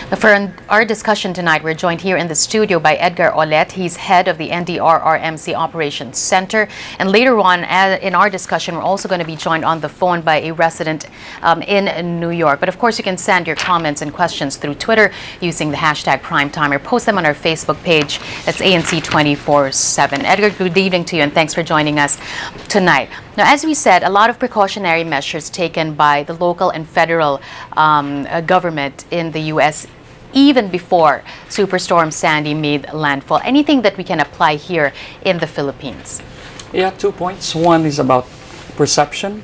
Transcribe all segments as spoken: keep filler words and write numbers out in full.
For our discussion tonight, we're joined here in the studio by Edgar Ollet. He's head of the N D R R M C Operations Center. And later on in our discussion, we're also going to be joined on the phone by a resident um, in New York. But of course, you can send your comments and questions through Twitter using the hashtag Primetime, or post them on our Facebook page. That's A N C twenty-four seven. Edgar, good evening to you, and thanks for joining us tonight. Now, as we said, a lot of precautionary measures taken by the local and federal um, uh, government in the U S even before Superstorm Sandy made landfall. Anything that we can apply here in the Philippines? Yeah, two points. One is about perception.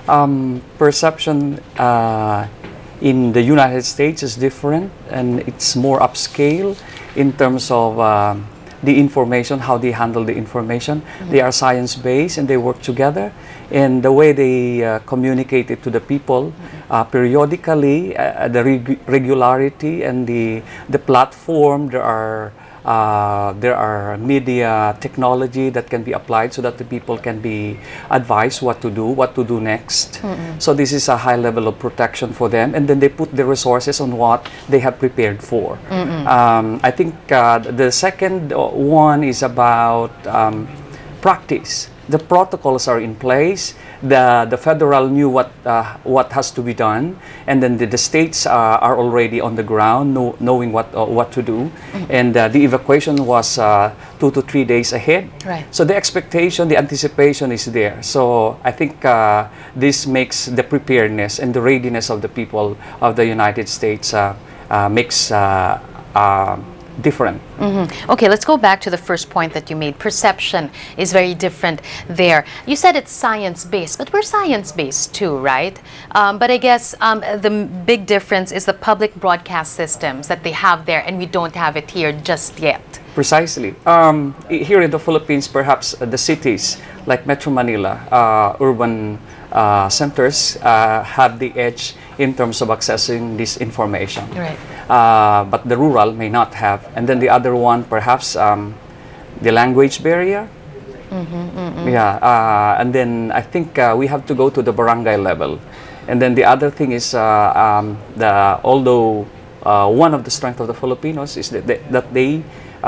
Um, perception uh, in the United States is different, and it's more upscale in terms of uh, the information, how they handle the information. Mm-hmm. They are science-based and they work together. And the way they uh, communicate it to the people, mm-hmm. uh, periodically, uh, the reg regularity and the the platform, there are uh, there are media technology that can be applied so that the people can be advised what to do, what to do next. Mm-hmm. So this is a high level of protection for them, and then they put the resources on what they have prepared for. Mm-hmm. um, I think uh, the second one is about um, practice. The protocols are in place. The the federal knew what uh, what has to be done, and then the, the states uh, are already on the ground, know, knowing what uh, what to do. Mm-hmm. And uh, the evacuation was uh, two to three days ahead. Right. So the expectation, the anticipation is there. So I think uh, this makes the preparedness and the readiness of the people of the United States uh, uh, makes uh, uh, different. Mm-hmm. Okay, let's go back to the first point that you made. Perception is very different there. You said it's science-based, but we're science-based too, right? Um, but I guess um, the big difference is the public broadcast systems that they have there, and we don't have it here just yet. Precisely. Um, here in the Philippines, perhaps uh, the cities like Metro Manila, uh, urban uh, centers uh, have the edge in terms of accessing this information. Right. Uh, but the rural may not have. And then the other one, perhaps um, the language barrier. Mm-hmm, mm-hmm. Yeah, uh, and then I think uh, we have to go to the barangay level. And then the other thing is, uh, um, the although uh, one of the strengths of the Filipinos is that they, that they,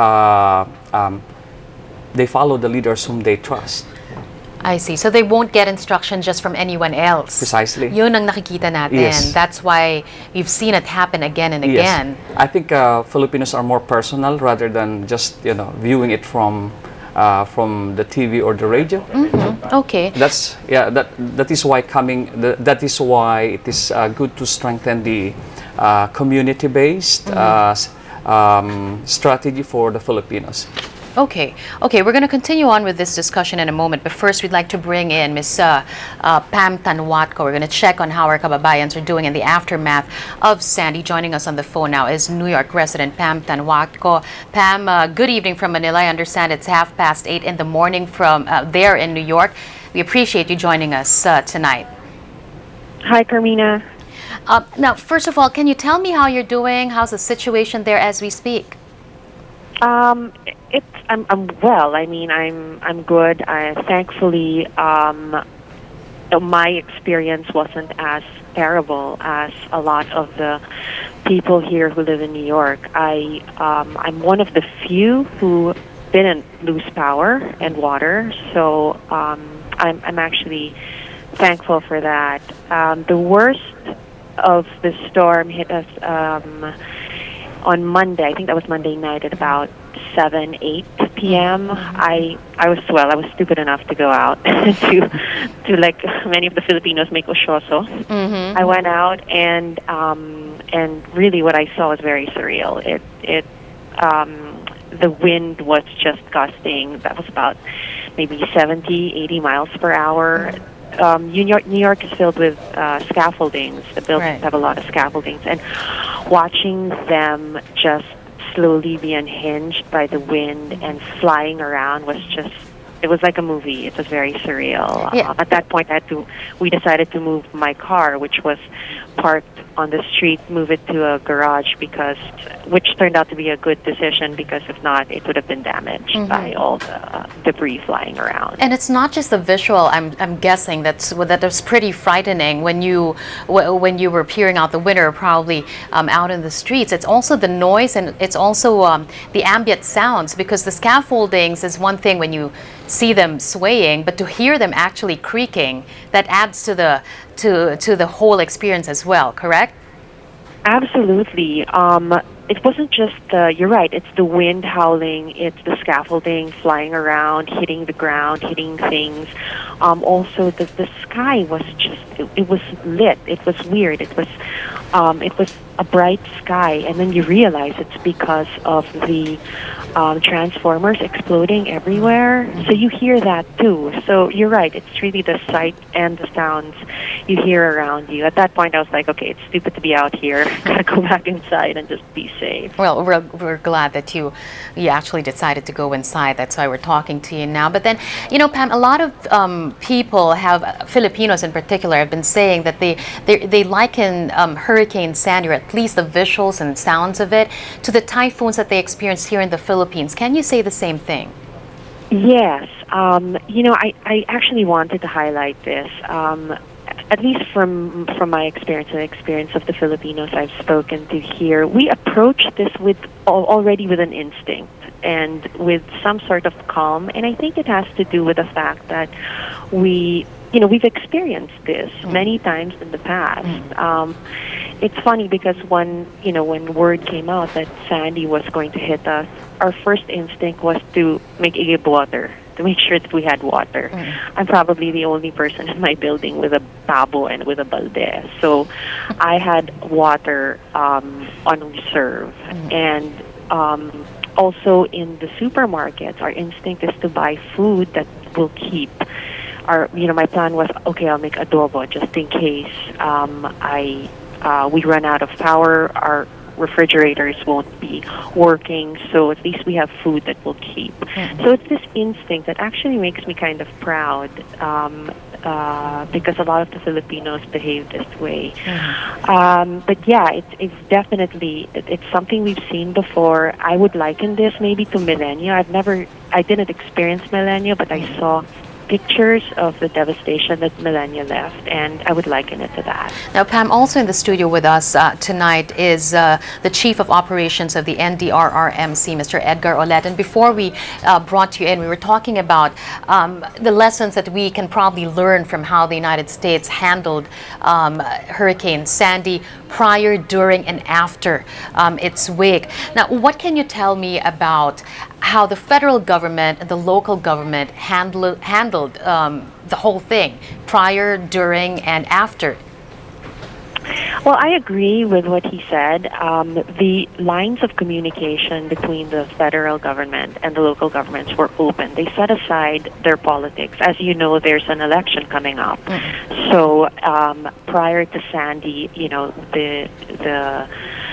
uh, um, they follow the leaders whom they trust. I see. So they won't get instruction just from anyone else. Precisely. Yun ang nakikita natin. Yes. That's why we've seen it happen again and again. Yes. I think uh, Filipinos are more personal rather than just, you know, viewing it from uh, from the T V or the radio. Mm-hmm. Okay. That's yeah. That that is why coming. The, that is why it is uh, good to strengthen the uh, community-based mm-hmm. uh, um, strategy for the Filipinos. Okay, okay, we're going to continue on with this discussion in a moment, but first we'd like to bring in Miz Uh, uh, Pam Tanjuatco. We're going to check on how our kababayans are doing in the aftermath of Sandy. Joining us on the phone now is New York resident Pam Tanjuatco. Pam, uh, good evening from Manila. I understand it's half past eight in the morning from uh, there in New York. We appreciate you joining us uh, tonight. Hi, Carmina. Uh, now, first of all, can you tell me how you're doing? How's the situation there as we speak? Um, it's I'm I'm well. I mean, I'm I'm good. I thankfully um, my experience wasn't as terrible as a lot of the people here who live in New York. I um, I'm one of the few who didn't lose power and water, so um, I'm I'm actually thankful for that. Um, the worst of the storm hit us Um, on Monday. I think that was Monday night at about seven, eight p m I I was well. I was stupid enough to go out to to like many of the Filipinos make osyoso. Mm-hmm. I went out and um, and really what I saw was very surreal. It it um, the wind was just gusting. That was about maybe seventy, eighty miles per hour. Um, New York, New York is filled with uh, scaffoldings. The buildings right. have a lot of scaffoldings, and watching them just slowly be unhinged by the wind and flying around was just it was like a movie. It was very surreal. Yeah. Uh, at that point, I had to. We decided to move my car, which was parked on the street, move it to a garage because, which turned out to be a good decision because if not, it would have been damaged mm-hmm. by all the uh, debris flying around. And it's not just the visual. I'm I'm guessing that's that was pretty frightening when you when you were peering out the window, probably um, out in the streets. It's also the noise and it's also um, the ambient sounds, because the scaffoldings is one thing when you see them swaying, but to hear them actually creaking, that adds to the to to the whole experience as well, correct? Absolutely. Um, it wasn't just the, you're right, it's the wind howling, it's the scaffolding flying around, hitting the ground, hitting things. Um, also, the, the sky was just, it, it was lit. It was weird. It was, um, it was a bright sky, and then you realize it's because of the um, transformers exploding everywhere. So you hear that too. So you're right. It's really the sight and the sounds you hear around you. At that point, I was like, okay, it's stupid to be out here. Gotta go back inside and just be safe. Well, we're, we're glad that you you actually decided to go inside. That's why we're talking to you now. But then, you know, Pam, a lot of um, people have, Filipinos in particular, have been saying that they they, they liken um, Hurricane Sandy, or at least the visuals and sounds of it, to the typhoons that they experienced here in the Philippines. Can you say the same thing? Yes. Um, you know, I, I actually wanted to highlight this. Um, at least from from my experience and the experience of the Filipinos I've spoken to here, we approach this with already with an instinct and with some sort of calm. And I think it has to do with the fact that we, you know, we've experienced this mm. many times in the past. Mm. Um, it's funny because when, you know, when word came out that Sandy was going to hit us, our first instinct was to make igib water, to make sure that we had water. Mm. I'm probably the only person in my building with a babo and with a balde. So I had water um, on reserve. Mm. And um, also in the supermarkets, our instinct is to buy food that will keep. Our, you know, my plan was, okay, I'll make adobo just in case um, I uh, we run out of power. Our refrigerators won't be working, so at least we have food that will keep. Mm-hmm. So it's this instinct that actually makes me kind of proud um, uh, because a lot of the Filipinos behave this way. Mm-hmm. Um, but yeah, it's, it's definitely, it, it's something we've seen before. I would liken this maybe to Millennium. I've never, I didn't experience Millennium, but I saw pictures of the devastation that Millennia left, and I would liken it to that. Now, Pam, also in the studio with us uh, tonight is uh, the Chief of Operations of the N D R R M C, Mister Edgar Ollet. And before we uh, brought you in, we were talking about um, the lessons that we can probably learn from how the United States handled um, Hurricane Sandy prior, during, and after um, its wake. Now, what can you tell me about how the federal government and the local government handle, handled um, the whole thing prior, during, and after? Well, I agree with what he said. Um, the lines of communication between the federal government and the local governments were open. They set aside their politics. As you know, there's an election coming up. Mm-hmm. So um, prior to Sandy, you know, the the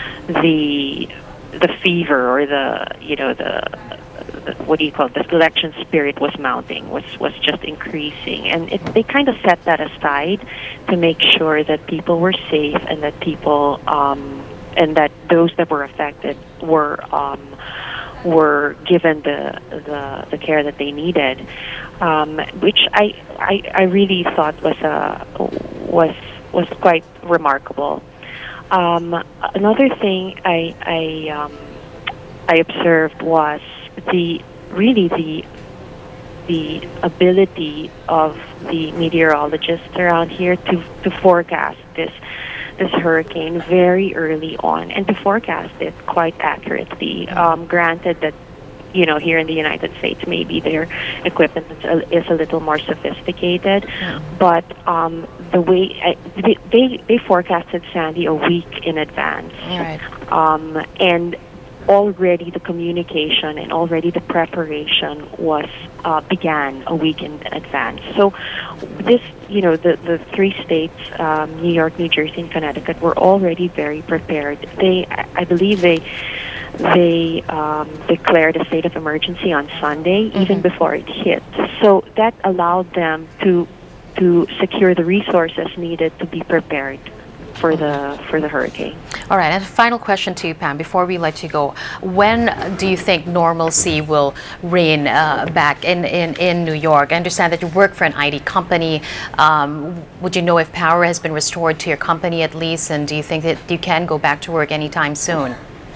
the the fever or the you know the, the what do you call it? The election spirit was mounting, was was just increasing, and it, they kind of set that aside to make sure that people were safe and that people um, and that those that were affected were um, were given the, the the care that they needed, um, which I, I I really thought was a was was quite remarkable. Um, another thing I I, um, I observed was the really the the ability of the meteorologists around here to, to forecast this this hurricane very early on and to forecast it quite accurately. Um, granted that, you know, here in the United States, maybe their equipment is a, is a little more sophisticated, yeah. but um, the way I, they, they they forecasted Sandy a week in advance, right. um, and already the communication and already the preparation was uh, began a week in advance. So this, you know, the the three states, um, New York, New Jersey, and Connecticut, were already very prepared. They, I believe, they. they um, declared a state of emergency on Sunday, Mm-hmm. even before it hit. So that allowed them to to secure the resources needed to be prepared for the for the hurricane. All right, and a final question to you, Pam, before we let you go. When do you think normalcy will reign uh, back in, in, in New York? I understand that you work for an I T company. Um, would you know if power has been restored to your company at least, and do you think that you can go back to work anytime soon?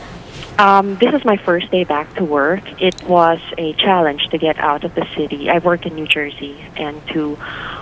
Um, this is my first day back to work. It was a challenge to get out of the city. I work in New Jersey, and to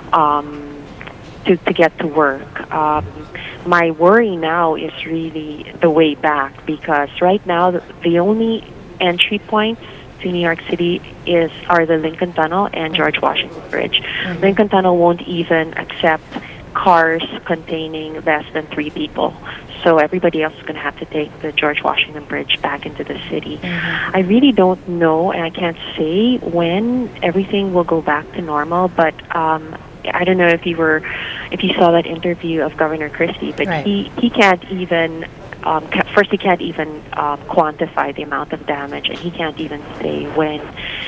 um, to, to get to work. Um, my worry now is really the way back, because right now the, the only entry points to New York City is are the Lincoln Tunnel and George Washington Bridge. Mm-hmm. Lincoln Tunnel won't even accept cars containing less than three people. So everybody else is going to have to take the George Washington Bridge back into the city. Mm-hmm. I really don't know, and I can't say when everything will go back to normal, but um, I don't know if you were, if you saw that interview of Governor Christie, but right. he, he can't even, um, ca first he can't even uh, quantify the amount of damage, and he can't even say when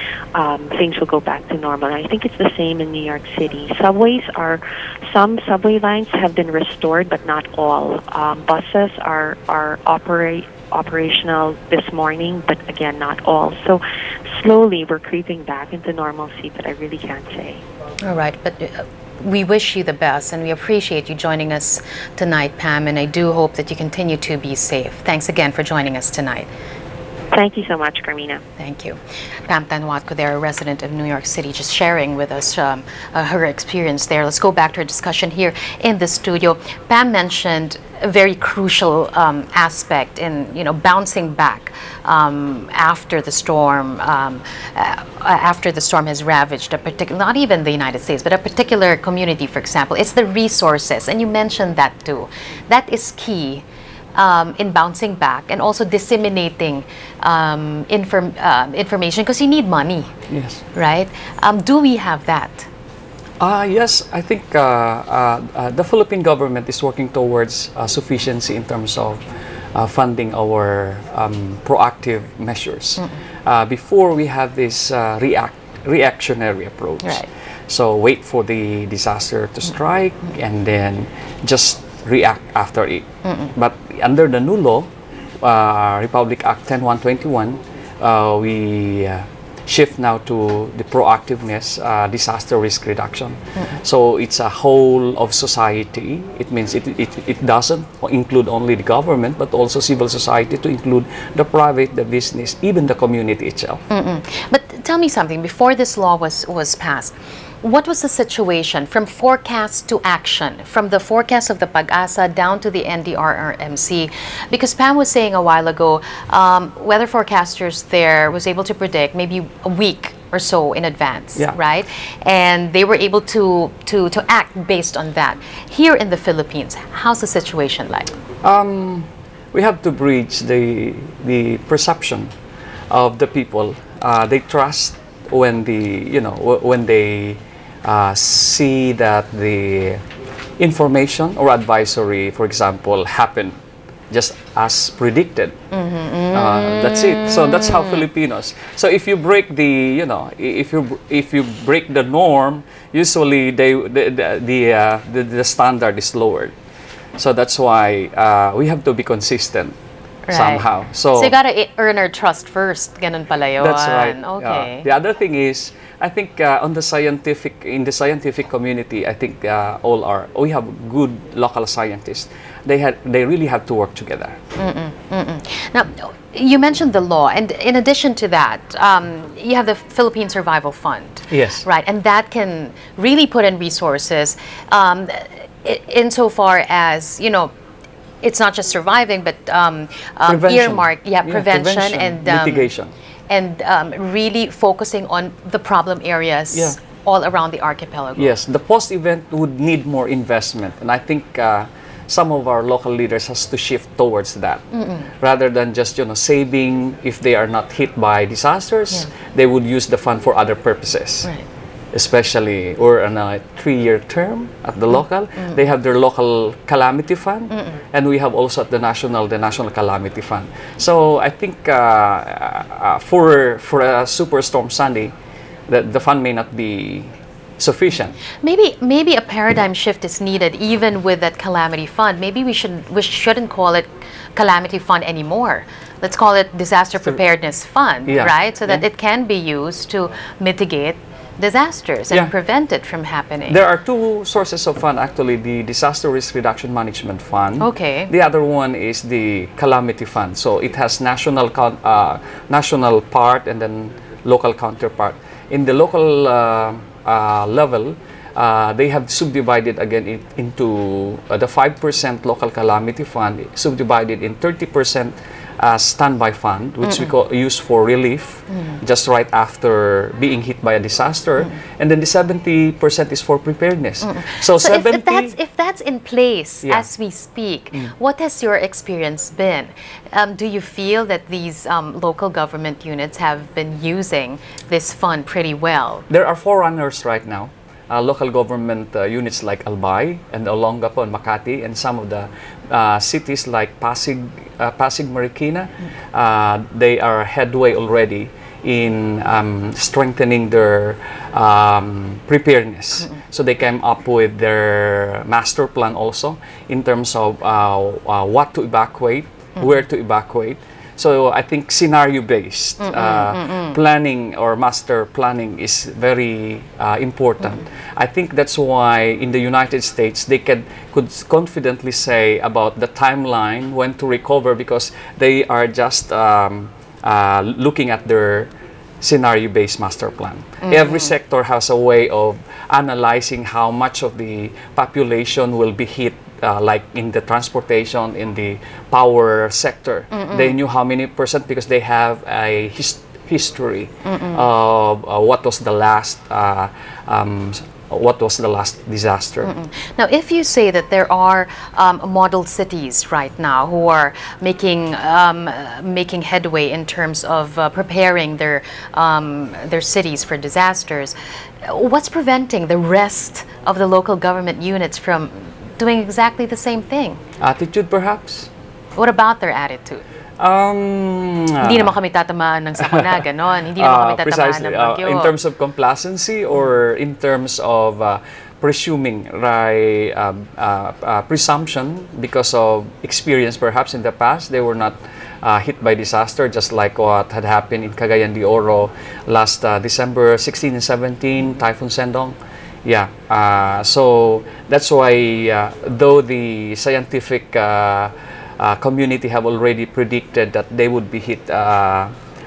um, things will go back to normal. And I think it's the same in New York City. Subways are, some subway lines have been restored, but not all. Um, buses are, are operate operational this morning, but again, not all. So slowly we're creeping back into normalcy, but I really can't say. All right, but uh, we wish you the best, and we appreciate you joining us tonight, Pam, and I do hope that you continue to be safe. Thanks again for joining us tonight. Thank you so much, Carmina. Thank you. Pam Tanjuatco, they're a resident of New York City, just sharing with us um, uh, her experience there. Let's go back to our discussion here in the studio. Pam mentioned a very crucial um, aspect in, you know, bouncing back um, after the storm, um, uh, after the storm has ravaged a particular, not even the United States, but a particular community, for example. It's the resources, and you mentioned that too. That is key. Um, in bouncing back and also disseminating um, inform, uh, information, because you need money. Yes. Right? Um, do we have that? Uh, yes, I think uh, uh, uh, the Philippine government is working towards uh, sufficiency in terms of uh, funding our um, proactive measures. Mm-hmm. uh, before we have this uh, react reactionary approach. Right. So wait for the disaster to strike, mm-hmm. and then just react after it. Mm-mm. But under the new law, uh, Republic Act ten one twenty-one, uh, we uh, shift now to the proactiveness, uh, disaster risk reduction. Mm-mm. So it's a whole of society. It means it, it, it doesn't include only the government, but also civil society, to include the private, the business, even the community itself. Mm-mm. But tell me something, before this law was, was passed, what was the situation from forecast to action, from the forecast of the Pag-asa down to the N D R R M C? Because Pam was saying a while ago, um, weather forecasters there was able to predict maybe a week or so in advance, yeah. right? And they were able to, to, to act based on that. Here in the Philippines, how's the situation like? Um, we have to bridge the, the perception of the people. Uh, they trust when the, you know, when they Uh, see that the information or advisory, for example, happened just as predicted. Mm-hmm. uh, that's it. So that's how Filipinos. So if you break the, you know, if you if you break the norm, usually they the the the, uh, the, the standard is lowered. So that's why uh, we have to be consistent. Right. Somehow. So, so you gotta earn our trust first. Ganun pala yun. That's right. Okay. Uh, the other thing is, I think uh, on the scientific, in the scientific community, I think uh, all are, we have good local scientists. They had, they really have to work together. Mm-mm, mm-mm. Now, you mentioned the law, and in addition to that, um, you have the Philippine Survival Fund. Yes. Right, and that can really put in resources um, insofar as, you know, it's not just surviving, but um, um, earmark, yeah, yeah, prevention, prevention and um, mitigation, and um, really focusing on the problem areas yeah. all around the archipelago. Yes, the post-event would need more investment, and I think uh, some of our local leaders has to shift towards that, mm-mm. rather than just, you know, saving if they are not hit by disasters. Yeah. They would use the fund for other purposes. Right. especially, or on a three-year term at the local. Mm. They have their local calamity fund, mm -mm. and we have also at the national, the national calamity fund. So I think uh, uh, for for a superstorm Sandy, the, the fund may not be sufficient. Maybe maybe a paradigm shift is needed even with that calamity fund. Maybe we should we shouldn't call it calamity fund anymore. Let's call it disaster preparedness fund, yeah. right? So that yeah. it can be used to mitigate disasters and yeah. prevent it from happening. There are two sources of fund actually, the Disaster Risk Reduction Management Fund. Okay. The other one is the Calamity Fund. So it has national uh, national part and then local counterpart. In the local uh, uh, level, uh, they have subdivided again it into uh, the five percent local calamity fund, subdivided in thirty percent Uh, standby fund, which mm -mm. we call, use for relief, mm. just right after being hit by a disaster, mm. and then the seventy percent is for preparedness. Mm. So, so seventy, if, that's, if that's in place yeah. as we speak, mm. what has your experience been? Um, do you feel that these um, local government units have been using this fund pretty well? There are forerunners right now. Uh, local government uh, units like Albay and Olongapo and Makati, and some of the uh, cities like Pasig, uh, Pasig Marikina, uh, they are headway already in um, strengthening their um, preparedness. Mm-hmm. So they came up with their master plan also in terms of uh, uh, what to evacuate, mm-hmm. where to evacuate. So I think scenario-based mm -mm, uh, mm -mm. planning or master planning is very uh, important. Mm -mm. I think that's why in the United States they can, could confidently say about the timeline when to recover, because they are just um, uh, looking at their scenario-based master plan. Mm -hmm. Every sector has a way of analyzing how much of the population will be hit. Uh, like in the transportation, in the power sector, mm -mm. they knew how many percent because they have a his history mm -mm. of uh, what was the last uh, um, what was the last disaster. Mm -mm. Now, if you say that there are um, model cities right now who are making um, making headway in terms of uh, preparing their um, their cities for disasters, what's preventing the rest of the local government units from doing exactly the same thing? Attitude, perhaps. What about their attitude? Um, Hindi naman kami tatamaan ng sakuna, ganon. Hindi naman kami uh, tatamaan ng bagyo. Uh, in terms of complacency or in terms of uh, presuming, right, uh, uh, uh, presumption because of experience perhaps in the past, they were not uh, hit by disaster, just like what had happened in Cagayan de Oro last uh, December sixteen and seventeen, Typhoon Sendong. Yeah, uh, so that's why, uh, though the scientific uh, uh, community have already predicted that they would be hit uh,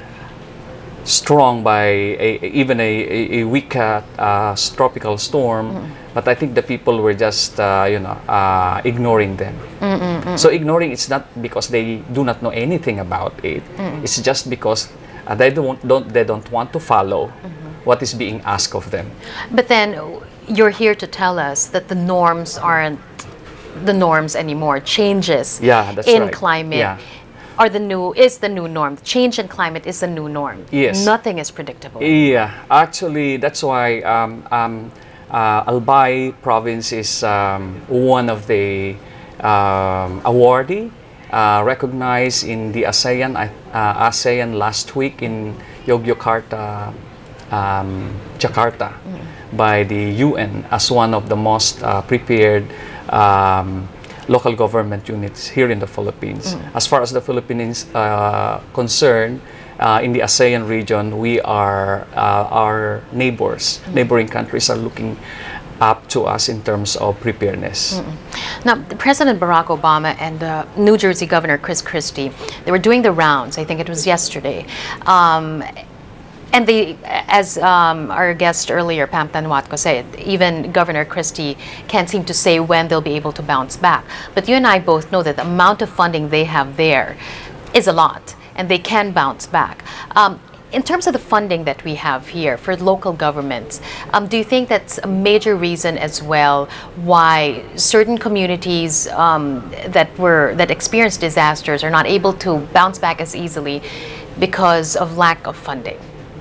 strong by a, even a, a weak uh, uh, tropical storm, mm. but I think the people were just, uh, you know, uh, ignoring them. Mm -mm -mm. So ignoring, it's not because they do not know anything about it. Mm. It's just because uh, they don't, don't they don't want to follow. Mm-hmm. What is being asked of them. But then you're here to tell us that the norms aren't the norms anymore. Changes yeah, that's in right. climate yeah. are the new is the new norm. Change in climate is the new norm. Yes. Nothing is predictable. Yeah, actually that's why um, um, uh, Albay province is um, one of the um, awardee uh, recognized in the ASEAN uh, ASEAN last week in Yogyakarta. Um, Jakarta mm. by the U N as one of the most uh, prepared um, local government units here in the Philippines. Mm. As far as the Philippines uh, concerned, uh, in the ASEAN region, we are uh, our neighbors, mm. neighboring countries are looking up to us in terms of preparedness. Mm. Now, President Barack Obama and uh, New Jersey Governor Chris Christie, they were doing the rounds. I think it was yesterday. Um, And they, as um, our guest earlier, Pam Tanjuatco, said, even Governor Christie can't seem to say when they'll be able to bounce back. But you and I both know that the amount of funding they have there is a lot, and they can bounce back. Um, in terms of the funding that we have here for local governments, um, do you think that's a major reason as well why certain communities um, that were that experienced disasters are not able to bounce back as easily because of lack of funding?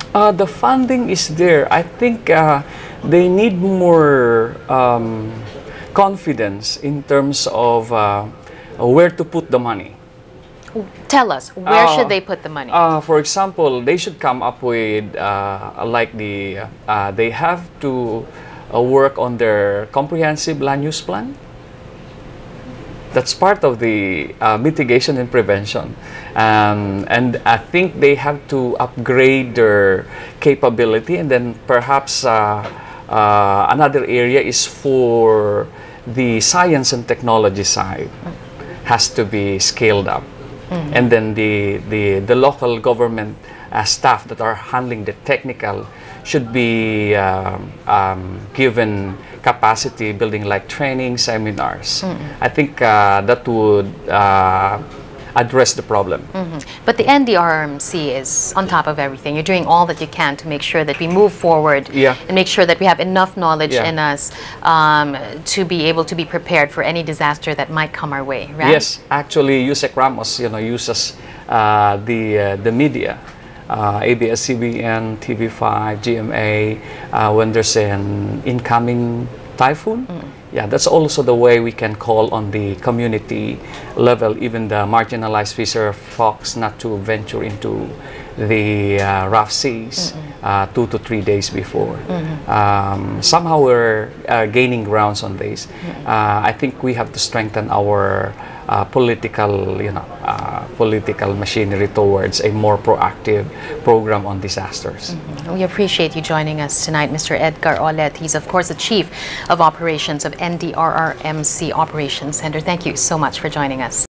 Uh, the funding is there. I think uh, they need more um, confidence in terms of uh, where to put the money. Tell us, where Uh, should they put the money? Uh, for example, they should come up with uh, like the uh, they have to uh, work on their comprehensive land use plan. That's part of the uh, mitigation and prevention, um, and I think they have to upgrade their capability, and then perhaps uh, uh, another area is for the science and technology side has to be scaled up. Mm-hmm. And then the, the, the local government uh, staff that are handling the technical should be um, um, given capacity building, like training seminars. Mm-hmm. I think uh, that would uh, address the problem. Mm-hmm. But the N D R R M C is on top of everything. You're doing all that you can to make sure that we move forward, yeah. and make sure that we have enough knowledge yeah. in us um, to be able to be prepared for any disaster that might come our way, right? Yes, actually, Yusek Ramos, you know, uses uh, the uh, the media, uh, A B S C B N, T V five, G M A, uh, when there's an incoming typhoon. Mm. Yeah, that's also the way we can call on the community level, even the marginalized fisher folks, not to venture into the uh, rough seas mm-hmm. uh, two to three days before. Mm-hmm. um, somehow we're uh, gaining grounds on this. Mm-hmm. uh, I think we have to strengthen our uh, political, you know, uh, political machinery towards a more proactive program on disasters. Mm-hmm. We appreciate you joining us tonight, Mister Edgar Ollet. He's of course the Chief of Operations of N D R R M C Operations Center. Thank you so much for joining us.